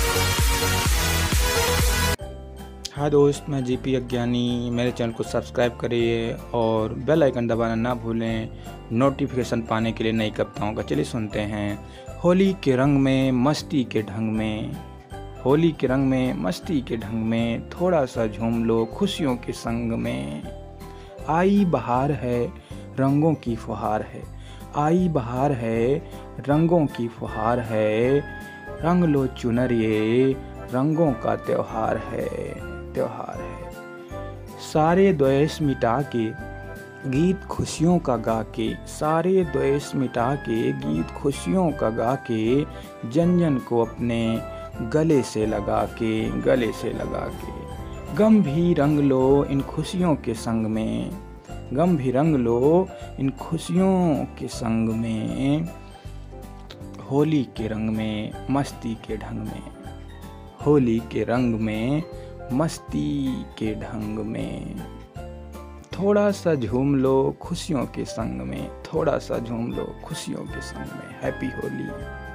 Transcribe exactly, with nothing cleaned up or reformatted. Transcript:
हाय दोस्त, मैं जीपी अज्ञानी। मेरे चैनल को सब्सक्राइब करिए और बेल आइकन दबाना ना भूलें नोटिफिकेशन पाने के लिए नई कविताओं का। चलिए सुनते हैं। होली के रंग में मस्ती के ढंग में, होली के रंग में मस्ती के ढंग में, थोड़ा सा झूम लो खुशियों के संग में। आई बहार है रंगों की फुहार है, आई बहार है रंगों की फुहार है, रंग लो चुनरिए रंगों का त्योहार है, त्योहार है। सारे द्वेष मिटा के गीत खुशियों का गा के, सारे द्वेष मिटा के गीत खुशियों का गा के, जन जन को अपने गले से लगा के, गले से लगा के। गम भी रंग लो इन खुशियों के संग में, गम भी रंग लो इन खुशियों के संग में, होली के रंग में मस्ती के ढंग में, होली के रंग में मस्ती के ढंग में। थोड़ा सा झूम लो खुशियों के संग में, थोड़ा सा झूम लो खुशियों के संग में। हैप्पी होली।